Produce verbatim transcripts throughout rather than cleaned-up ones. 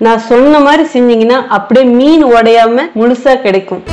நான் சொன்ன மாதிரி செஞ்சீங்கன்னா அப்படியே மீன் உடையாம முழுசா கிடைக்கும்.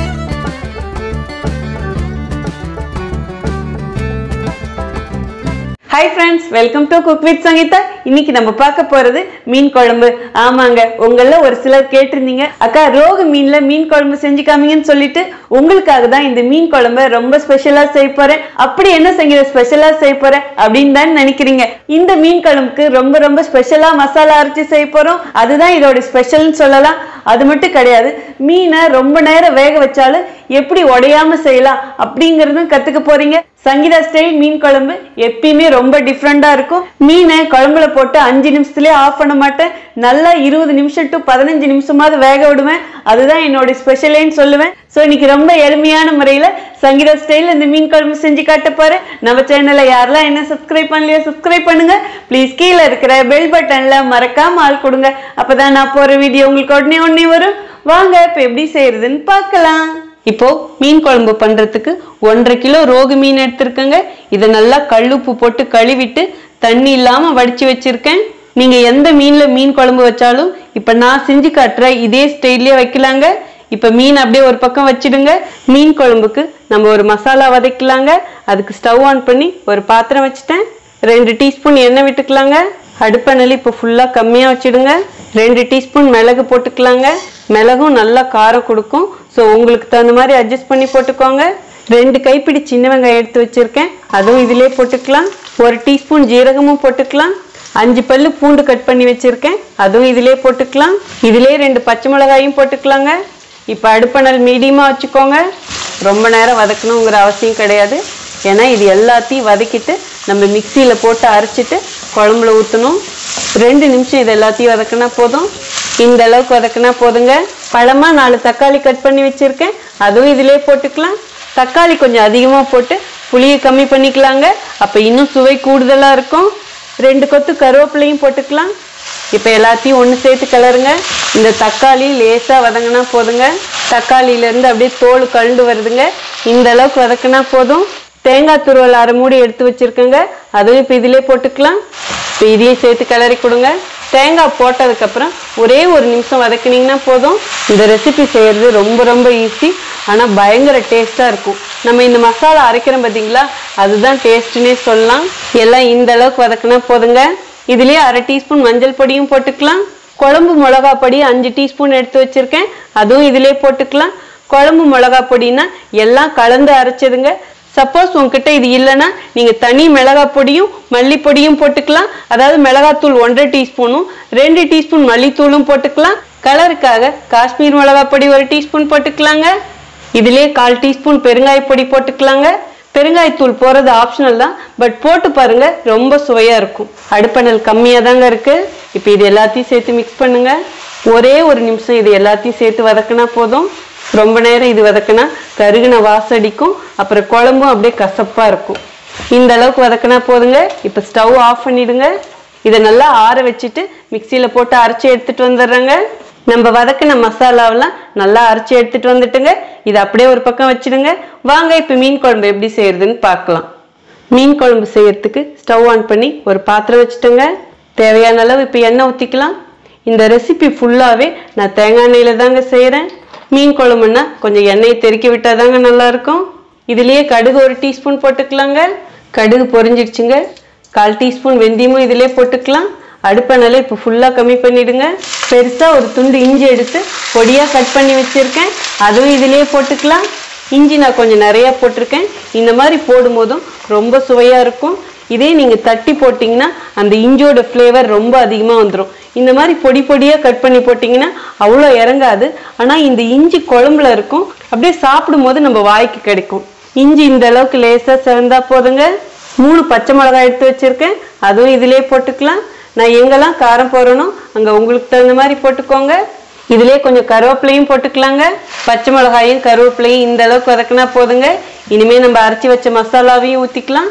Hi friends, welcome to Cook with Sangeeta. இன்னைக்கு நம்ம பார்க்க போறது மீன் குழம்பு. ஆமாங்க, உங்கள ஒரு சிலர் கேட்டிருந்தீங்க, அக்கா ரோகு மீன்ல மீன் குழம்பு செஞ்சு காமிங்கன்னு சொல்லிட்டு உங்களுக்காக தான் இந்த மீன் குழம்பு ரொம்ப ஸ்பெஷலா செய்ய போறேன். அப்படி என்ன செஞ்ச ஸ்பெஷலா செய்ய போறேன் அப்படின்னு தான் நினைக்கிறீங்க. இந்த மீன் குழம்புக்கு ரொம்ப ரொம்ப ஸ்பெஷலா மசாலா அரைச்சி செய்ய போறோம். அதுதான் இதோட ஸ்பெஷல்னு சொல்லலாம். அது மட்டும் கிடையாது, மீனை ரொம்ப நேரம் வேக வச்சாலும் எப்படி உடையாம செய்யலாம் அப்படிங்கறதும் கத்துக்க போறீங்க. சங்கீதா ஸ்டைல் மீன் குழம்பு எப்பயுமே ரொம்ப டிஃப்ரெண்டா இருக்கும். மீனை குழம்புல போட்டு அஞ்சு நிமிஷத்துலயே ஆஃப் பண்ண மாட்டேன். நல்லா இருபது நிமிஷம் டு பதினஞ்சு நிமிஷமாவது வேக விடுவேன். அதுதான் என்னோட ஸ்பெஷலேன்னு சொல்லுவேன். ஸோ இன்னைக்கு ரொம்ப எளிமையான முறையில சங்கீதா ஸ்டைல் இந்த மீன் குழம்பு செஞ்சு காட்ட போறேன். நம்ம சேனலை யாரெல்லாம் என்ன சப்ஸ்கிரைப் பண்ணலையோ சப்ஸ்கிரைப் பண்ணுங்க. ப்ளீஸ் கீழே இருக்கிற பெல் பட்டன்ல மறக்காம ஆள் கொடுங்க. அப்பதான் நான் போற வீடியோ உங்களுக்கு உடனே உடனே வரும். வாங்க இப்ப எப்படி செய்யறதுன்னு பார்க்கலாம். இப்போ மீன் குழம்பு பண்றதுக்கு ஒன்றரை கிலோ ரோகு மீன் எடுத்திருக்கேங்க. இதை நல்லா கல்லுப்பு போட்டு கழுவிட்டு தண்ணி இல்லாம வடிச்சு வச்சிருக்கேன். நீங்க எந்த மீன்ல மீன் குழம்பு வச்சாலும் இப்ப நான் செஞ்சு காட்டுற இதே ஸ்டைல்லயே வைக்கலாங்க. இப்ப மீன் அப்படியே ஒரு பக்கம் வச்சிடுங்க. மீன் குழம்புக்கு நம்ம ஒரு மசாலா வதக்கலாங்க. அதுக்கு ஸ்டவ் ஆன் பண்ணி ஒரு பாத்திரம் வச்சுட்டேன். ரெண்டு டீஸ்பூன் எண்ணெய் விட்டுக்கலாங்க. அடுப்பெண்ணெய் இப்போ ஃபுல்லா கம்மியா வச்சிடுங்க. ரெண்டு டீஸ்பூன் மிளகு போட்டுக்கலாங்க. மிளகும் நல்லா காரம் கொடுக்கும். ஸோ உங்களுக்கு தகுந்த மாதிரி அட்ஜஸ்ட் பண்ணி போட்டுக்கோங்க. ரெண்டு கைப்பிடி சின்ன வெங்காயம் எடுத்து வச்சிருக்கேன், அதுவும் இதிலே போட்டுக்கலாம். ஒரு டீஸ்பூன் ஜீரகமும் போட்டுக்கலாம். அஞ்சு பல்லு பூண்டு கட் பண்ணி வச்சிருக்கேன், அதுவும் இதிலே போட்டுக்கலாம். இதிலே ரெண்டு பச்சை மிளகாயும் போட்டுக்கலாங்க. இப்போ அடுப்பெண்ணெய் மீடியமா வச்சுக்கோங்க. ரொம்ப நேரம் வதக்கணுங்கிற அவசியம் கிடையாது. ஏன்னா இது எல்லாத்தையும் வதக்கிட்டு நம்ம மிக்சியில போட்டு அரைச்சிட்டு குழம்புல ஊற்றணும். ரெண்டு நிமிஷம் இது எல்லாத்தையும் வதக்கினா போதும். இந்த அளவுக்கு வதக்கினா போதுங்க. பழமா நாலு தக்காளி கட் பண்ணி வச்சிருக்கேன், அதுவும் இதிலே போட்டுக்கலாம். தக்காளி கொஞ்சம் அதிகமா போட்டு புளியை கம்மி பண்ணிக்கலாங்க. அப்ப இன்னும் சுவை கூடுதலா இருக்கும். ரெண்டு கொத்து கருவேப்பிலையும் போட்டுக்கலாம். இப்ப எல்லாத்தையும் ஒன்று சேர்த்து கிளறுங்க. இந்த தக்காளி லேசா வதங்கினா போதுங்க. தக்காளியில இருந்து அப்படியே தோல் கழுண்டு வருதுங்க. இந்த அளவுக்கு வதக்கினா போதும். தேங்காய் துருவல் அரை மூடி எடுத்து வச்சிருக்கேங்க, அதுவும் இப்போ இதிலே போட்டுக்கலாம். இப்போ இதையும் சேர்த்து கிளறி கொடுங்க. தேங்காய் போட்டதுக்கு அப்புறம் ஒரே ஒரு நிமிஷம் வதக்கினீங்கன்னா போதும். இந்த ரெசிபி செய்யறது ரொம்ப ரொம்ப ஈஸி, ஆனா பயங்கர டேஸ்டா இருக்கும். நம்ம இந்த மசாலா அரைக்கிறோம் பார்த்தீங்களா, அதுதான் டேஸ்ட்னே சொல்லலாம். எல்லாம் இந்த அளவுக்கு வதக்கினா போதுங்க. இதுலயே அரை டீஸ்பூன் மஞ்சள் பொடியும் போட்டுக்கலாம். குழம்பு மிளகா பொடி அஞ்சு டீஸ்பூன் எடுத்து வச்சிருக்கேன், அதுவும் இதிலே போட்டுக்கலாம். குழம்பு மிளகா பொடினா எல்லாம் கலந்து அரைச்சதுங்க. சப்போஸ் உங்ககிட்ட இது இல்லைன்னா நீங்க தனி மிளகா பொடியும் மல்லிப்பொடியும் போட்டுக்கலாம். அதாவது மிளகாத்தூள் ஒன்றரை டீஸ்பூனும் ரெண்டு டீஸ்பூன் மல்லித்தூளும் போட்டுக்கலாம். கலருக்காக காஷ்மீர் மிளகா பொடி ஒரு டீஸ்பூன் போட்டுக்கலாங்க. இதுலேயே கால் டீஸ்பூன் பெருங்காய பொடி போட்டுக்கலாங்க. பெருங்காயத்தூள் போறது ஆப்ஷனல் தான், பட் போட்டு பாருங்க, ரொம்ப சுவையா இருக்கும். அடுப்பெண்ணெய் கம்மியா தாங்க இருக்கு. இப்போ இது எல்லாத்தையும் சேர்த்து மிக்ஸ் பண்ணுங்க. ஒரே ஒரு நிமிஷம் இது எல்லாத்தையும் சேர்த்து வதக்கினா போதும். ரொம்ப நேரம் இது வதக்கினா கருகின வாசடிக்கும், அப்புறம் குழம்பும் அப்படியே கசப்பா இருக்கும். இந்த அளவுக்கு வதக்கினா போதுங்க. இப்போ ஸ்டவ் ஆஃப் பண்ணிடுங்க. இதை நல்லா ஆற வச்சுட்டு மிக்சியில போட்டு அரைச்சி எடுத்துட்டு வந்துடுறேங்க. நம்ம வதக்கின மசாலாவெல்லாம் நல்லா அரைச்சி எடுத்துட்டு வந்துட்டுங்க. இதை அப்படியே ஒரு பக்கம் வச்சிடுங்க. வாங்க இப்போ மீன் குழம்பு எப்படி செய்யறதுன்னு பார்க்கலாம். மீன் குழம்பு செய்யறதுக்கு ஸ்டவ் ஆன் பண்ணி ஒரு பாத்திரம் வச்சுட்டுங்க. தேவையான அளவு இப்போ எண்ணெய் ஊற்றிக்கலாம். இந்த ரெசிபி ஃபுல்லாவே நான் தேங்காய் எண்ணெயில தாங்க செய்யறேன். மீன் குழம்புன்னா கொஞ்சம் எண்ணெயை தெறிக்க விட்டாதாங்க நல்லா இருக்கும். இதுலயே கடுகு ஒரு டீஸ்பூன் போட்டுக்கலாங்க. கடுகு பொரிஞ்சிடுச்சுங்க. கால் டீஸ்பூன் வெந்தயமும் இதிலே போட்டுக்கலாம். அடுப்பெண்ணெய் இப்போ ஃபுல்லா கம்மி பண்ணிடுங்க. பெருசா ஒரு துண்டு இஞ்சி எடுத்து பொடியா கட் பண்ணி வச்சிருக்கேன், அதுவும் இதிலே போட்டுக்கலாம். இஞ்சி நான் கொஞ்சம் நிறைய போட்டிருக்கேன். இந்த மாதிரி போடும் போதும் ரொம்ப சுவையா இருக்கும். இதே நீங்க தட்டி போட்டீங்கன்னா அந்த இஞ்சியோட ஃப்ளேவர் ரொம்ப அதிகமா வந்துடும். இந்த மாதிரி பொடி பொடியா கட் பண்ணி போட்டீங்கன்னா அவ்வளோ இறங்காது. ஆனா இந்த இஞ்சி குழம்புல இருக்கும், அப்படியே சாப்பிடும் போது நம்ம வாய்க்கு கிடைக்கும். இஞ்சி இந்த அளவுக்கு லேசா சிவந்தா போதுங்க. மூணு பச்சை மிளகாய் எடுத்து வச்சிருக்கேன், அதுவும் இதிலே போட்டுக்கலாம். நான் எங்கெல்லாம் காரம் போறணும் அங்க உங்களுக்கு தகுந்த மாதிரி போட்டுக்கோங்க. இதுலயே கொஞ்சம் கருவேப்பிலையும் போட்டுக்கலாங்க. பச்சை மிளகாயும் கருவேப்பிலையும் இந்த அளவுக்கு வதக்கினா போதுங்க. இனிமே நம்ம அரைச்சி வச்ச மசாலாவையும் ஊத்திக்கலாம்.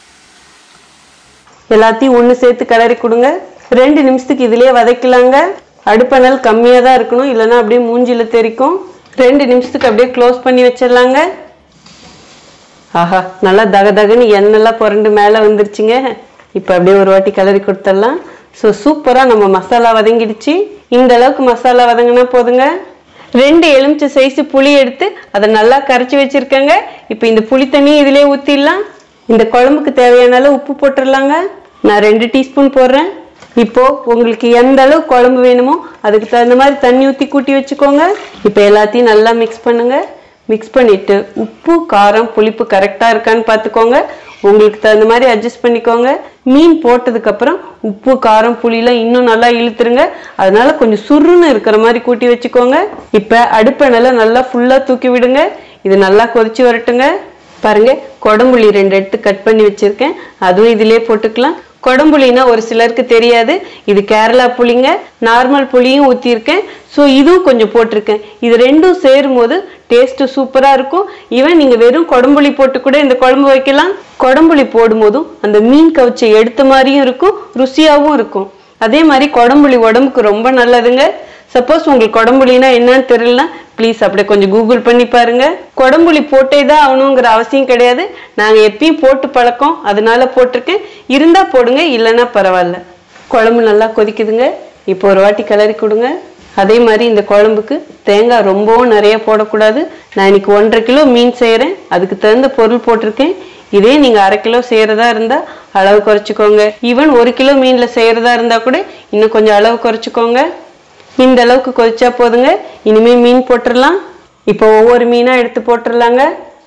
எல்லாத்தையும் ஒன்று சேர்த்து கிளறி கொடுங்க. ரெண்டு நிமிஷத்துக்கு இதுலயே வதக்கலாங்க. அடுப்பெண்ணெய் கம்மியா தான் இருக்கணும், இல்லைன்னா அப்படியே மூஞ்சில தெரிக்கும். ரெண்டு நிமிஷத்துக்கு அப்படியே க்ளோஸ் பண்ணி வச்சிடலாங்க. ஆஹா, நல்லா தக தகன்னு எண்ணெய்லாம் புரண்டு மேலே வந்துருச்சுங்க. இப்போ அப்படியே ஒரு வாட்டி கிளறி கொடுத்துடலாம். ஸோ சூப்பராக நம்ம மசாலா வதங்கிடுச்சு. இந்த அளவுக்கு மசாலா வதங்கினா போதுங்க. ரெண்டு எலுமிச்சை சைஸ் புளி எடுத்து அதை நல்லா கரைச்சி வச்சிருக்கேங்க. இப்போ இந்த புளி தண்ணியை இதிலே ஊற்றிடலாம். இந்த குழம்புக்கு தேவையான அளவு உப்பு போட்டுடலாங்க. நான் ரெண்டு டீஸ்பூன் போடுறேன். இப்போ உங்களுக்கு எந்த அளவு குழம்பு வேணுமோ அதுக்கு தகுந்த மாதிரி தண்ணி ஊற்றி கூட்டி வச்சுக்கோங்க. இப்போ எல்லாத்தையும் நல்லா மிக்ஸ் பண்ணுங்க. மிக்ஸ் பண்ணிட்டு உப்பு காரம் புளிப்பு கரெக்டாக இருக்கான்னு பார்த்துக்கோங்க. உங்களுக்கு தகுந்த மாதிரி அட்ஜஸ்ட் பண்ணிக்கோங்க. மீன் போட்டதுக்கு அப்புறம் உப்பு காரம் புளியெல்லாம் இன்னும் நல்லா இழுத்துருங்க. அதனால கொஞ்சம் சுருன்னு இருக்கிற மாதிரி கூட்டி வச்சுக்கோங்க. இப்போ அடுப்பை நல்லா நல்லா ஃபுல்லாக தூக்கி விடுங்க. இது நல்லா கொதிச்சு வரட்டுங்க. பாருங்க, கொடம்புளி ரெண்டு எடுத்து கட் பண்ணி வச்சிருக்கேன். அதுவும் இதிலே போட்டுக்கலாம். கொடம்புளினா ஒரு சிலருக்கு தெரியாது, இது கேரளா புளிங்க. நார்மல் புளியும் ஊற்றிருக்கேன். ஸோ இதுவும் கொஞ்சம் போட்டிருக்கேன். இது ரெண்டும் சேரும் போது டேஸ்ட்டு சூப்பராக இருக்கும். ஈவன் நீங்கள் வெறும் கொடம்புளி போட்டு கூட இந்த குழம்பு வைக்கலாம். கொடம்புளி போடும் போதும் அந்த மீன் கவுச்சை எடுத்த மாதிரியும் இருக்கும், ருசியாகவும் இருக்கும். அதே மாதிரி கொடம்புளி உடம்புக்கு ரொம்ப நல்லதுங்க. சப்போஸ் உங்களுக்கு கொடம்புளினா என்னன்னு தெரியலனா ப்ளீஸ் அப்படியே கொஞ்சம் கூகுள் பண்ணி பாருங்க. கொடம்புளி போட்டே தான் ஆகணுங்கிற அவசியம் கிடையாது. நாங்கள் எப்பயும் போட்டு பழக்கம், அதனால போட்டிருக்கேன். இருந்தால் போடுங்க, இல்லைன்னா பரவாயில்ல. குழம்பு நல்லா கொதிக்குதுங்க. இப்போ ஒரு வாட்டி கிளறி கொடுங்க. அதே மாதிரி இந்த குழம்புக்கு தேங்காய் ரொம்பவும் நிறைய போடக்கூடாது. நான் இன்னைக்கு ஒன்றரை கிலோ மீன் செய்கிறேன், அதுக்கு தகுந்த பொருள் போட்டிருக்கேன். இதே நீங்கள் அரை கிலோ செய்கிறதா இருந்தால் அளவு குறைச்சிக்கோங்க. ஈவன் ஒரு கிலோ மீனில் செய்கிறதா இருந்தால் கூட இன்னும் கொஞ்சம் அளவு குறைச்சிக்கோங்க. இந்த அளவுக்கு கொதிச்சா போதுங்க. இனிமேல் மீன் போட்டுடலாம். இப்போ ஒவ்வொரு மீனாக எடுத்து போட்டுடலாங்க.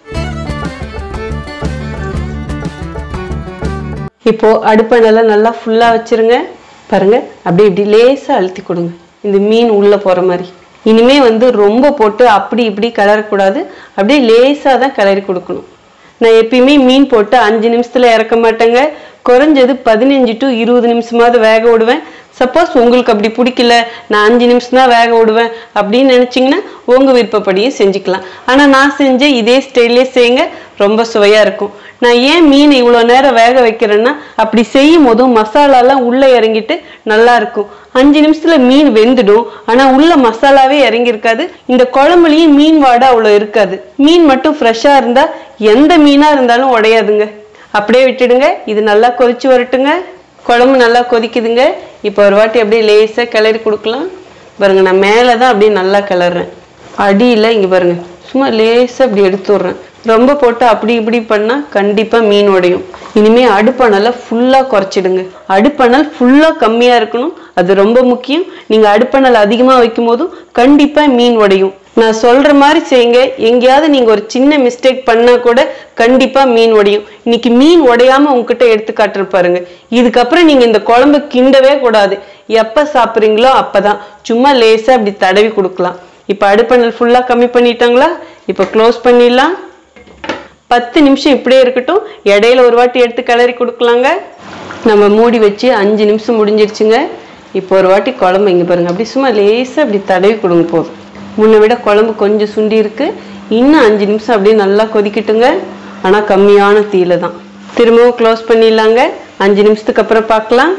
இப்போ அடுப்பை நல்லா நல்லா ஃபுல்லாக வச்சிருங்க. பாருங்க, அப்படியே இப்படி லேசாக அழுத்தி கொடுங்க, இந்த மீன் உள்ளே போகிற மாதிரி. இனிமே வந்து ரொம்ப போட்டு அப்படி இப்படி கிளறக்கூடாது, அப்படியே லேசாக தான் கிளறி கொடுக்கணும். நான் எப்பயுமே மீன் போட்டு அஞ்சு நிமிஷத்தில் இறக்க மாட்டேங்க. குறைஞ்சது பதினஞ்சு டு இருபது நிமிஷமாவது வேக விடுவேன். சப்போஸ் உங்களுக்கு அப்படி பிடிக்கல, நான் அஞ்சு நிமிஷம் தான் வேக விடுவேன் அப்படின்னு நினச்சிங்கன்னா உங்கள் விருப்பப்படியே செஞ்சுக்கலாம். ஆனால் நான் செஞ்ச இதே ஸ்டைல்லே செய்யுங்க, ரொம்ப சுவையாக இருக்கும். நான் ஏன் மீன் இவ்வளோ நேரம் வேக வைக்கிறேன்னா, அப்படி செய்யும் போதும் மசாலாலாம் உள்ளே இறங்கிட்டு நல்லா இருக்கும். அஞ்சு நிமிஷத்துல மீன் வெந்துடும், ஆனால் உள்ள மசாலாவே இறங்கியிருக்காது. இந்த குழம்புலையும் மீன் வாடை அவ்வளோ இருக்காது. மீன் மட்டும் ஃப்ரெஷ்ஷாக இருந்தால் எந்த மீனாக இருந்தாலும் உடையாதுங்க. அப்படியே விட்டுடுங்க. இது நல்லா கொதிச்சு வரட்டுங்க. குழம்பு நல்லா கொதிக்குதுங்க. இப்போ ஒரு வாட்டி அப்படியே லேசாக கிளறி கொடுக்கலாம். பாருங்க, நான் மேலே தான் அப்படியே நல்லா கிளறேன், அடியில் இங்கே பாருங்க சும்மா லேசாக அப்படி எடுத்து விட்றேன். ரொம்ப போட்டு அப்படி இப்படி பண்ணால் கண்டிப்பாக மீன் உடையும். இனிமேல் அடுப்பணலை ஃபுல்லாக குறைச்சிடுங்க. அடுப்பணல் ஃபுல்லாக கம்மியாக இருக்கணும், அது ரொம்ப முக்கியம். நீங்கள் அடுப்பணல் அதிகமாக வைக்கும் போதும் கண்டிப்பாக மீன் உடையும். நான் சொல்கிற மாதிரி செய்யுங்க. எங்கேயாவது நீங்கள் ஒரு சின்ன மிஸ்டேக் பண்ணால் கூட கண்டிப்பாக மீன் உடையும். இன்னைக்கு மீன் உடையாமல் உங்ககிட்ட எடுத்து காட்டுற பாருங்க. இதுக்கப்புறம் நீங்கள் இந்த குழம்பு கிண்டவே கூடாது. எப்போ சாப்பிட்றீங்களோ அப்போ தான் சும்மா லேசாக அப்படி தடவி கொடுக்கலாம். இப்போ அடுப்பணல் ஃபுல்லாக கம்மி பண்ணிட்டாங்களா? இப்போ க்ளோஸ் பண்ணிடலாம். பத்து நிமிஷம் இப்படியே இருக்கட்டும். இடையில ஒரு வாட்டி எடுத்து கிளறி கொடுக்கலாங்க. நம்ம மூடி வச்சு அஞ்சு நிமிஷம் முடிஞ்சிருச்சுங்க. இப்போ ஒரு வாட்டி குழம்பு இங்கே பாருங்க, அப்படி சும்மா லேசாக அப்படி தடவி கொடுங்க போதும். முன்னை விட குழம்பு கொஞ்சம் சுண்டி இருக்கு. இன்னும் அஞ்சு நிமிஷம் அப்படியே நல்லா கொதிக்கட்டுங்க, ஆனால் கம்மியான தீயில தான். திரும்பவும் க்ளோஸ் பண்ணிடலாங்க. அஞ்சு நிமிஷத்துக்கு அப்புறம் பார்க்கலாம்.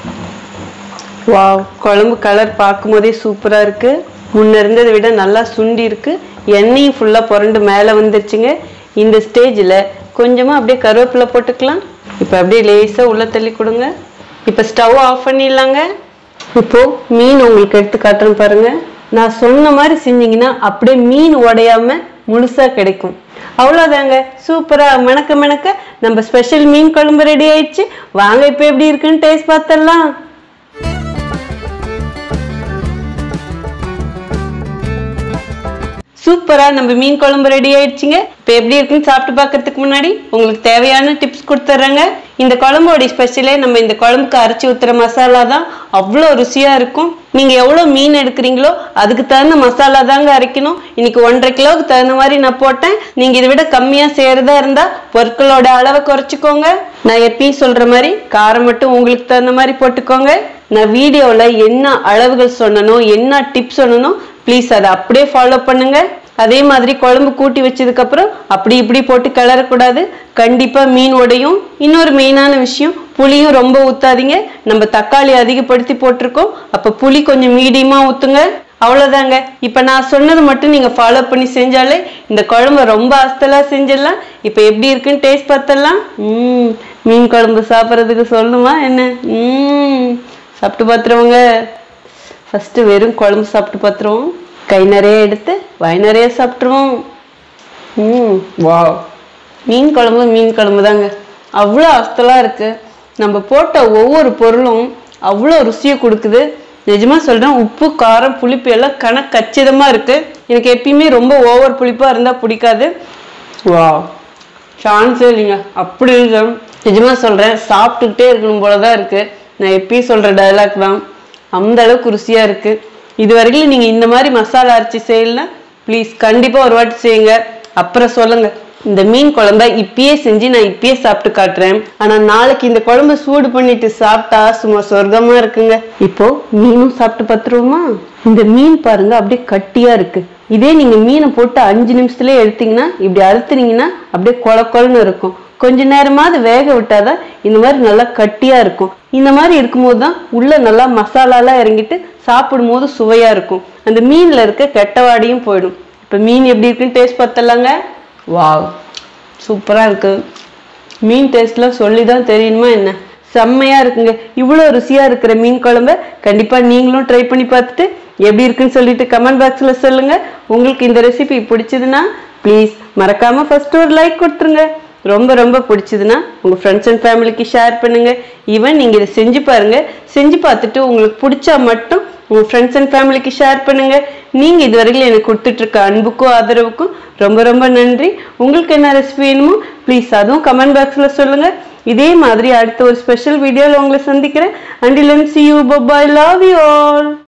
வாவ், குழம்பு கலர் பார்க்கும் போதே சூப்பராக இருக்கு. முன்ன இருந்ததை விட நல்லா சுண்டி இருக்கு. எண்ணெயும் ஃபுல்லாக புரண்டு மேலே வந்துருச்சுங்க. இந்த ஸ்டேஜில் கொஞ்சமாக அப்படியே கருவேப்பிலை போட்டுக்கலாம். இப்போ அப்படியே லேசாக உள்ளே தள்ளி கொடுங்க. இப்போ ஸ்டவ் ஆஃப் பண்ணிடலாங்க. இப்போது மீன் உங்களுக்கு எடுத்து காட்டுறேன் பாருங்க. நான் சொன்ன மாதிரி செஞ்சீங்கன்னா அப்படியே மீன் உடையாம முழுசா கிடைக்கும். அவ்வளோதாங்க, சூப்பரா மணக்க மணக்க நம்ம ஸ்பெஷல் மீன் குழம்பு ரெடி ஆயிடுச்சு. வாங்க இப்போ எப்படி இருக்குன்னு டேஸ்ட் பார்த்தலாம். சூப்பரா நம்ம மீன் குழம்பு ரெடி ஆயிடுச்சுங்க. இப்போ எப்படி இருக்குன்னு சாப்பிட்டு பார்க்கறதுக்கு முன்னாடி உங்களுக்கு தேவையான டிப்ஸ் கொடுத்துட்றேங்க. இந்த குழம்போடைய ஸ்பெஷலே நம்ம இந்த குழம்புக்கு அரைச்சி ஊத்துற மசாலா தான். அவ்வளோ ருசியா இருக்கும். நீங்க எவ்வளோ மீன் எடுக்கிறீங்களோ அதுக்கு தகுந்த மசாலா தாங்க அரைக்கணும். இன்னைக்கு ஒன்றரை கிலோவுக்கு தகுந்த மாதிரி நான் போட்டேன். நீங்க இதை விட கம்மியா செய்யறதா இருந்தா பொருட்களோட அளவை குறைச்சிக்கோங்க. நான் எப்பயும் சொல்ற மாதிரி காரம் மட்டும் உங்களுக்கு தகுந்த மாதிரி போட்டுக்கோங்க. நான் வீடியோவில் என்ன அளவுகள் சொன்னனோ என்ன டிப்ஸ் சொன்னனோ ப்ளீஸ் அதை அப்படியே ஃபாலோ பண்ணுங்க. அதே மாதிரி குழம்பு கூட்டி வச்சதுக்கு அப்புறம் அப்படி இப்படி போட்டு கிளறக்கூடாது, கண்டிப்பா மீன் உடையும். இன்னொரு மெயினான விஷயம், புளியும் ரொம்ப ஊத்தாதீங்க. நம்ம தக்காளி அதிகப்படுத்தி போட்டிருக்கோம், அப்ப புளி கொஞ்சம் மீடியமா ஊத்துங்க. அவ்வளவுதாங்க. இப்ப நான் சொன்னது மட்டும் நீங்க ஃபாலோ பண்ணி செஞ்சாலே இந்த குழம்பு ரொம்ப அஸ்தலா செஞ்சிடலாம். இப்ப எப்படி இருக்குன்னு டேஸ்ட் பார்த்தலாம். உம் மீன் குழம்பு சாப்பிட்றதுக்கு சொல்லுமா என்ன? உம் சாப்பிட்டு பார்த்துருவோங்க. ஃபர்ஸ்ட் வெறும் குழம்பு சாப்பிட்டு பார்த்துருவோம். கை நிறைய எடுத்து வாய் நிறைய சாப்பிட்ருவோம். ம் வா, மீன் குழம்பு மீன் குழம்பு தாங்க. அவ்வளோ அஸ்தலாக இருக்கு. நம்ம போட்ட ஒவ்வொரு பொருளும் அவ்வளோ ருசியை கொடுக்குது. நிஜமா சொல்றேன், உப்பு காரம் புளிப்பு எல்லாம் கணக்கு கச்சிதமா இருக்கு. எனக்கு எப்பயுமே ரொம்ப ஓவர் புளிப்பா இருந்தா பிடிக்காது. வா, சான்ஸே இல்லைங்க, அப்படி இருக்கு. நிஜமா சொல்றேன், சாப்பிட்டுக்கிட்டே இருக்கணும் போலதான் இருக்கு. நான் எப்பயும் சொல்ற டைலாக் தான், அந்த அளவுக்கு ருசியா இருக்கு. இது வரைக்கும் நீங்க இந்த மாதிரி மசாலா அரைச்சி செய்யலன்னா ப்ளீஸ் கண்டிப்பா ஒரு வாட்டி செய்யுங்க, அப்புறம் சொல்லுங்க. இந்த மீன் குழம்ப இப்பயே செஞ்சு நான் இப்பயே சாப்பிட்டு காட்டுறேன். ஆனா நாளைக்கு இந்த குழம்பு சூடு பண்ணிட்டு சாப்பிட்டா சும்மா சொர்க்கமா இருக்குங்க. இப்போ மீனும் சாப்பிட்டு பார்த்துருவோமா? இந்த மீன் பாருங்க, அப்படியே கட்டியா இருக்கு. இதே நீங்க மீனை போட்டு அஞ்சு நிமிஷத்துலயே எடுத்தீங்கன்னா, இப்படி அறுத்துனீங்கன்னா அப்படியே கொல கொலன்னு இருக்கும். கொஞ்ச நேரமாவது வேக விட்டாதான் இந்த மாதிரி நல்லா கட்டியா இருக்கும். இந்த மாதிரி இருக்கும்போது தான் உள்ள நல்லா மசாலாலாம் இறங்கிட்டு சாப்பிடும் போது சுவையா இருக்கும். அந்த மீன்ல இருக்க கெட்டவாடியும் போயிடும். இப்ப மீன் எப்படி இருக்குன்னு டேஸ்ட் பார்த்தலாங்க. வாவ், சூப்பரா இருக்கு. மீன் டேஸ்ட்லாம் சொல்லிதான் தெரியணுமா என்ன? செம்மையா இருக்குங்க. இவ்வளோ ருசியா இருக்கிற மீன் குழம்ப கண்டிப்பா நீங்களும் ட்ரை பண்ணி பார்த்துட்டு எப்படி இருக்குன்னு சொல்லிட்டு கமெண்ட் பாக்ஸ்ல சொல்லுங்க. உங்களுக்கு இந்த ரெசிபி பிடிச்சதுன்னா ப்ளீஸ் மறக்காம ஃபர்ஸ்ட் ஒரு லைக் கொடுத்துருங்க. ரொம்ப ரொம்ப பிடிச்சதுன்னா உங்க ஃப்ரெண்ட்ஸ் அண்ட் ஃபேமிலிக்கு ஷேர் பண்ணுங்க. ஈவன் நீங்க இதை செஞ்சு பாருங்க. செஞ்சு பார்த்துட்டு உங்களுக்கு பிடிச்சா மட்டும் உங்க ஃப்ரெண்ட்ஸ் அண்ட் ஃபேமிலிக்கு ஷேர் பண்ணுங்க. நீங்க இதுவரைக்கும் எனக்கு கொடுத்துட்டு இருக்க அன்புக்கும் ஆதரவுக்கும் ரொம்ப ரொம்ப நன்றி. உங்களுக்கு என்ன ரெசிபி வேணுமோ ப்ளீஸ் அதுவும் கமெண்ட் பாக்ஸ்ல சொல்லுங்க. இதே மாதிரி அடுத்த ஒரு ஸ்பெஷல் வீடியோல உங்களை சந்திக்கிறேன். Until then, see you. Bye bye. Love you all.